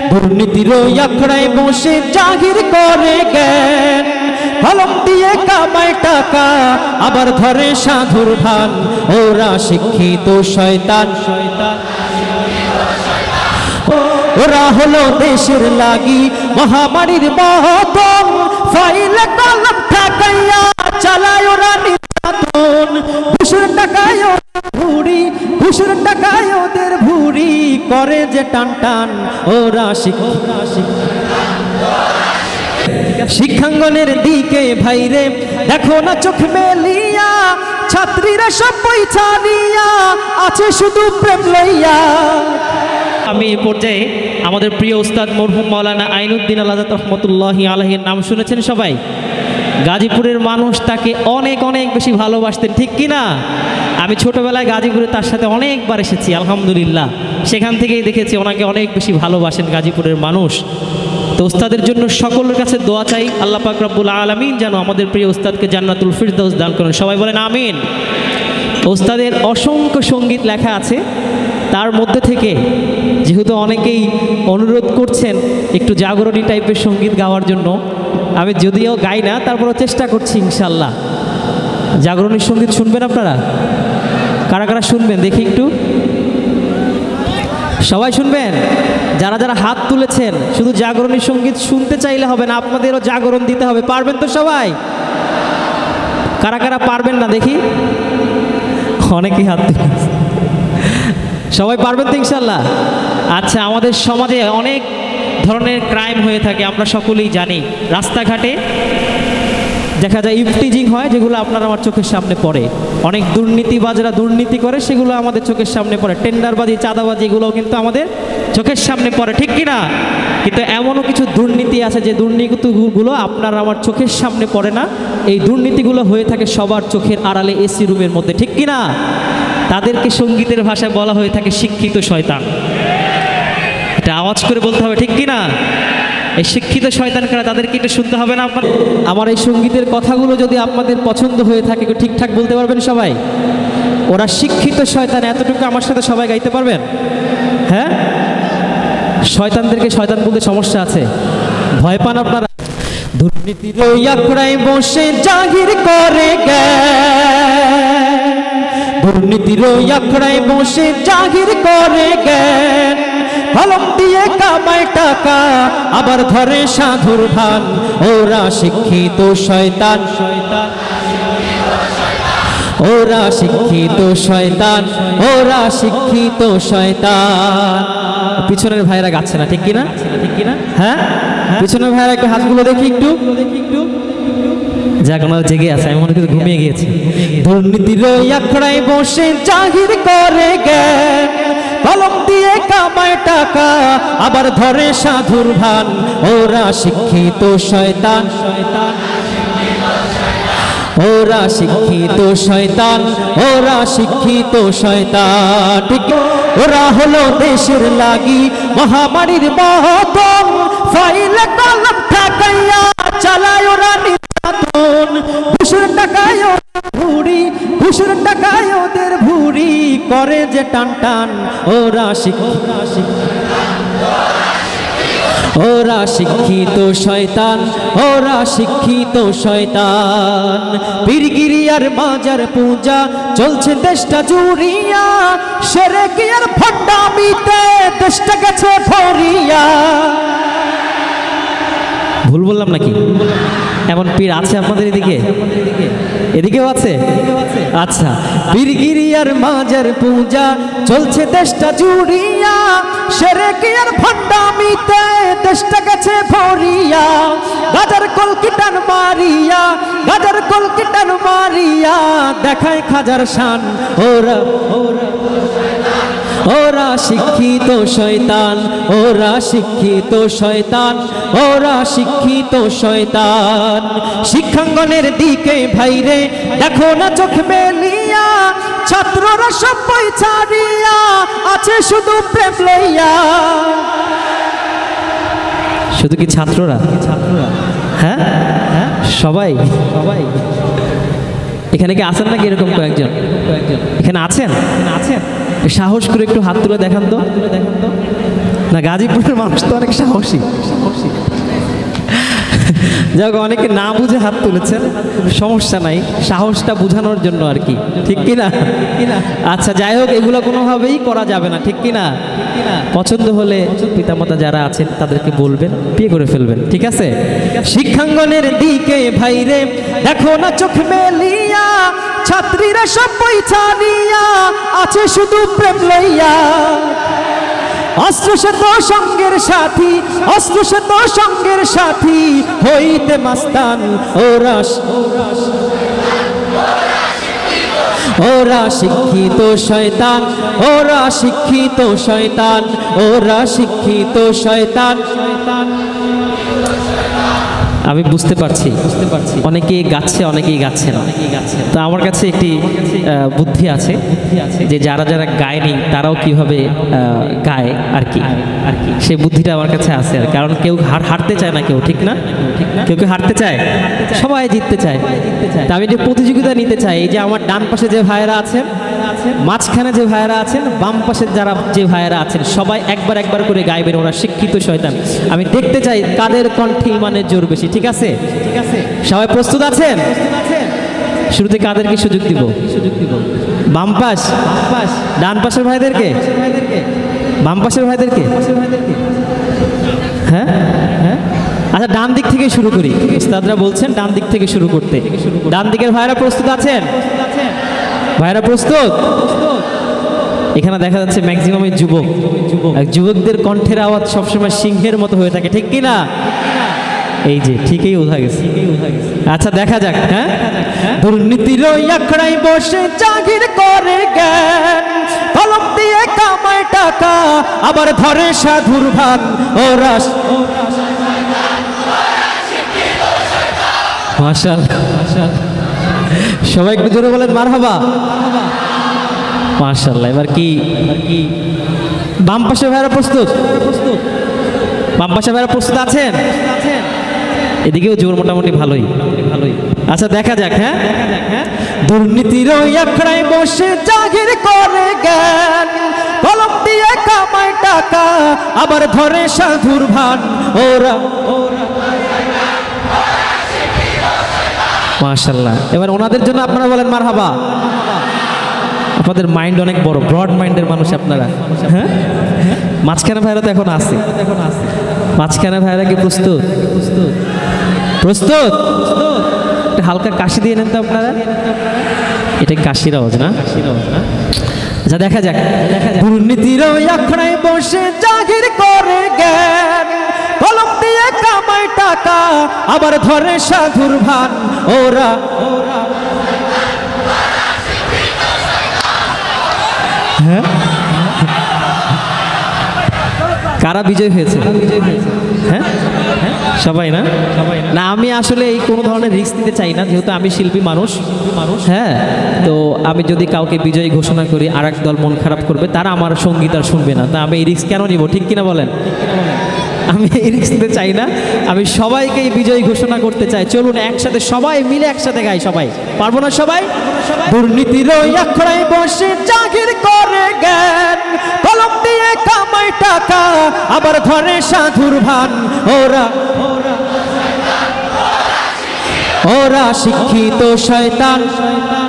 দুর্নীতির আখড়ায় বসে জাহির করে জ্ঞান, কলম দিয়ে কামায় টাকা আবার ধরে সাধুর ভান, ওরা শিক্ষিত শয়তান। ওরা হলো দেশের লাগি মহামারীর মতন, ফাইলে কলম ঠাকাইয়া চালায় ওরা নির্যাতন। ঘুষের টাকায় ওদের ভুড়ি, ঘুষের টাকায় ওদের ভুড়ি করে যে টান টান, ওরা শিক্ষাঙ্গনের দিকে ভাইরে দেখো না চোখ মেলিয়া, ছাত্রীরা সব বই ছাড়িয়া আছে শুধু প্রেম লইয়া। আমি এই পর্যায়ে আমাদের প্রিয় উস্তাদ মরহুম মাওলানা আইনুদ্দিন আল আজাদ রহমতুল্লাহি আলাইহির নাম শুনেছেন সবাই। গাজীপুরের মানুষ তাকে অনেক অনেক বেশি ভালোবাসতেন, ঠিক কি না? আমি ছোটবেলায় গাজীপুরে তার সাথে অনেকবার এসেছি, আলহামদুলিল্লাহ। সেখান থেকেই দেখেছি ওনাকে অনেক বেশি ভালোবাসেন গাজীপুরের মানুষ। তো উস্তাদের জন্য সকলের কাছে দোয়া চাই, আল্লাহ পাক রব্বুল আলামিন যেন আমাদের প্রিয় উস্তাদকে জান্নাতুল ফিরদাউস দান করেন। সবাই বলেন আমিন। উস্তাদের অসংখ্য সঙ্গীত লেখা আছে, তার মধ্যে থেকে যেহেতু অনেকেই অনুরোধ করছেন একটু জাগরণী টাইপের সঙ্গীত গাওয়ার জন্য, আমি যদিও গাই না তারপরও চেষ্টা করছি ইনশাল্লাহ। জাগরণী সঙ্গীত শুনবেন আপনারা? কারা কারা শুনবেন দেখি একটু? সবাই শুনবেন? যারা যারা হাত তুলেছেন, শুধু জাগরণী সঙ্গীত শুনতে চাইলে হবে না, আপনাদেরও জাগরণ দিতে হবে। পারবেন তো সবাই? কারা কারা পারবেন না দেখি? অনেকেই হাত তুলেছে। সবাই পারবেন তো ইনশাল্লাহ? আচ্ছা, আমাদের সমাজে অনেক ধরনের ক্রাইম হয়ে থাকে, আমরা সকলেই জানি। রাস্তাঘাটে দেখা যায় ইফটিজিং হয়, যেগুলো আপনার আমার চোখের সামনে পড়ে। অনেক দুর্নীতিবাজরা দুর্নীতি করে, সেগুলো আমাদের চোখের সামনে পড়ে। টেন্ডারবাজি, চাঁদাবাজি, এগুলোও কিন্তু আমাদের চোখের সামনে পড়ে, ঠিক কিনা? কিন্তু এমনও কিছু দুর্নীতি আছে যে দুর্নীতিগুলো আপনার আমার চোখের সামনে পড়ে না। এই দুর্নীতিগুলো হয়ে থাকে সবার চোখের আড়ালে, এসি রুমের মধ্যে, ঠিক কিনা? তাদেরকে সঙ্গীতের ভাষায় বলা হয়ে থাকে শিক্ষিত শয়তান। এটা আওয়াজ করে বলতে হবে, ঠিক কিনা? এই শিক্ষিত শয়তান কারা, তাদেরকে এটা শুনতে হবে না? আমার এই সঙ্গীতের কথাগুলো যদি আপনাদের পছন্দ হয়ে থাকে ঠিকঠাক বলতে পারবেন সবাই? ওরা শিক্ষিত শয়তান, এতটুকু আমার সাথে সবাই গাইতে পারবেন? হ্যাঁ? শয়তানদেরকে শয়তান বলতে সমস্যা আছে, ভয় পান আপনারা? দুর্নীতির আখড়ায় বসে জাহির করে জ্ঞান, দুর্নীতির আখড়ায় বসে জাহির করে জ্ঞান, কলম দিয়ে কামায় টাকা আবার ধরে সাধুর ভান, ওরা শিক্ষিত শয়তান। ওরা শিক্ষিত শয়তান, ওরা শিক্ষিত শয়তান। পিছনের ভাইরা গাচ্ছে না, ঠিক কিনা? ঠিক কিনা? হ্যাঁ, পিছনের ভাইরা একটু হাতগুলো দেখি একটু। যাক, ওনারা জেগে আছে, আমি মনে করি ঘুমিয়ে গিয়েছি। দুর্নীতির আখড়ায় বসে জাহির করে জ্ঞান, কলম দিয়ে কামায় টাকা আবার ধরে সাধুর ভান, ওরা শিক্ষিত শয়তান। ওরা শিক্ষিত শয়তান, ওরা শিক্ষিত শয়তান। ঠিক, ওরা হলো দেশের লাগি মহামারীর মতন, ফাইলে কলম ঠাকাইয়া চালায় ওরা নির্যাতন। ঘুষের টাকায় ওদের ভুড়ি, ঘুষের টাকায় ওদের ভুড়ি করে যে টান টান, ওরা ওরা শিক্ষিত শয়তান, ওরা শিক্ষিত শয়তান। পীরগিরি আর মাজার পূজা চলছে দেশটা জুড়িয়া, শিরকি আর ভণ্ডামিতে দেশটা গেছে ভরিয়া। ভুল বললাম নাকি? এমন পীর আছে আপনাদের এদিকে? এদিকেও আছে? আচ্ছা, পীরগিরি আর মাজার পূজা চলছে দেশটা জুড়িয়া, শিরকি আর ভণ্ডামিতে দেশটা গেছে ভরিয়া। গাজার কলকিটান মারিয়া, গাজার কলকিটান মারিয়া দেখায় খাজার শান, ওরা ওরা শিক্ষিত শয়তান, ওরা শিক্ষিত শয়তান, ওরা শিক্ষিত শয়তান। শিক্ষাঙ্গনের দিকে ভাইরে দেখো না চোখ মেলিয়া, ছাত্ররা সব বই ছাড়িয়া আছে শুধু প্রেম লইয়া। শুধু কি ছাত্ররা? হ্যাঁ, সবাই। এখানে কি আছেন নাকি এরকম কয়েকজন? এখানে আছেন? সাহস করে একটু হাত তুলে দেখান তো। না, গাজীপুরের মানুষ তো অনেক সাহসী। যাক, অনেকে না বুঝে হাত তুলেছেন, সমস্যা নাই, সাহসটা বোঝানোর জন্য আর কি, ঠিক কিনা? আচ্ছা, যাই হোক, এগুলো কোনোভাবেই করা যাবে না, ঠিক কিনা? পছন্দ হলে পিতামাতা যারা আছেন তাদেরকে বলবেন, বিয়ে করে ফেলবেন, ঠিক আছে? শিক্ষাঙ্গনের দিকে ভাইরে দেখো না চোখ মেলিয়া, ছাত্রীরা সব বই ছাড়িয়া আছে শুধু প্রেম লইয়া। অস্ত্র সে তো সঙ্গের সাথী, অস্ত্র সে তো সঙ্গের সাথী, হইতে মাস্তান ওরা শিক্ষিত শয়তান, ওরা শিক্ষিত শয়তান, ওরা শিক্ষিত শয়তান। আমি বুঝতে পারছি অনেকেই গাচ্ছে, অনেকেই গাচ্ছে না। তো আমার কাছে একটি বুদ্ধি আছে যে যারা যারা গায়নি তারাও কিভাবে গায় আর কি, সেই বুদ্ধিটা আমার কাছে আছে। আর কারণ কেউ হারতে চায় না, কেউ, ঠিক না? কেউ হারতে চায়, সবাই জিততে চায়। তা আমি যে প্রতিযোগিতা নিতে চাই, এই যে আমার ডান পাশে যে ভাইয়েরা আছেন, মাঝখানে যে ভাইয়েরা আছেন, বাম পাশে যারা যে ভাইয়েরা আছেন, সবাই একবার একবার করে গাইবেন ওরা শিক্ষিত শয়তান। আমি দেখতে চাই কাদের কণ্ঠে ইমানের জোর বেশি, ঠিক আছে? সবাই প্রস্তুত আছেন? শুরুতে কাদেরকে সুযোগ দিব? বাম পাশ, ডান পাশের ভাইদেরকে, বাম পাশের ভাইদেরকে। হ্যাঁ, আচ্ছা, ডান দিক থেকে শুরু করি। উস্তাদরা বলছেন ডান দিক থেকে শুরু করতে। ডান দিকের ভাইরা প্রস্তুত আছেন? ভাইরা প্রস্তুত? এখানে দেখা যাচ্ছে ম্যাক্সিমামই যুবক। যুবকদের কণ্ঠের আওয়াজ সবসময় সিংহের মতো হয়ে থাকে, ঠিক কিনা? এই যে ঠিকই উঠা গেছে। আচ্ছা, দেখা যাক। হ্যাঁ, দুর্নীতির আখড়ায় বসে জাগির করে জ্ঞান, কলম দিয়ে কামায় টাকা আবার ধরে সাধুর ভান। ওরা মাশাআল্লাহ, সবাই একটু জোরে বলেন মারহাবা। মাশাআল্লাহ। এবার কি বাম পাশে ভাইরা প্রস্তুত? বাম পাশে ভাইরা প্রস্তুত আছেন? এদিকেও জোর মোটামুটি ভালোই। আচ্ছা, দেখা যাক। হ্যাঁ, দুর্নীতির আখড়ায় বসে জাগির করে জ্ঞান, কলম দিয়ে কামায় টাকা আবার ধরে সাধুর ভান। ওরা মাশাআল্লাহ। এবার ওনাদের জন্য আপনারা বলেন মারহাবা। আপনাদের মাইন্ড অনেক বড়, ব্রড মাইন্ডের মানুষ আপনারা। হ্যাঁ, মাঝখানে ভাইরা তো এখন আছে। মাঝখানে ভাইরা কি প্রস্তুত? প্রস্তুত? হালকা কাশি দিয়ে নেন তো আপনারা। এটা কাশির আওয়াজ না? আচ্ছা, দেখা যাক। দুর্নীতির আখড়ায় বসে জাগির করে জ্ঞান, কলম দিয়ে কামায় টাকা আবার ধরে সাধুর ভান। ওরা হ্যাঁ, কারা বিজয় হয়েছে? হ্যাঁ, সবাই না? না, আমি আসলে এই কোনো ধরনের রিস্ক নিতে চাই না, যেহেতু আমি শিল্পী মানুষ। হ্যাঁ, তো আমি যদি কাউকে বিজয়ী ঘোষণা করি, আর এক দল মন খারাপ করবে, তারা আমার সঙ্গীত আর শুনবে না। তা আমি এই রিস্ক কেন নিব, ঠিক কিনা বলেন? আমি এই রিস্ক নিতে চাই না, আমি সবাইকেই বিজয়ী ঘোষণা করতে চাই। চলুন একসাথে সবাই মিলে একসাথে গাই। সবাই পারবো না? সবাই। দুর্নীতির আখড়ায় বসে জাগির করে জ্ঞান, কলম দিয়ে কামায় টাকা আবার ধরে সাধুর ভান। ওরা শিক্ষিত শয়তান,